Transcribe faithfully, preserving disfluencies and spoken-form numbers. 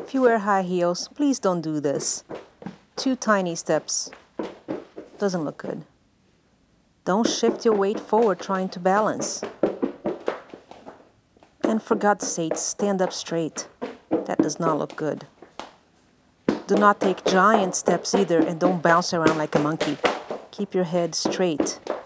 If you wear high heels, please don't do this. Too tiny steps. Doesn't look good. Don't shift your weight forward trying to balance. And for God's sake, stand up straight. That does not look good. Do not take giant steps either, and don't bounce around like a monkey. Keep your head straight.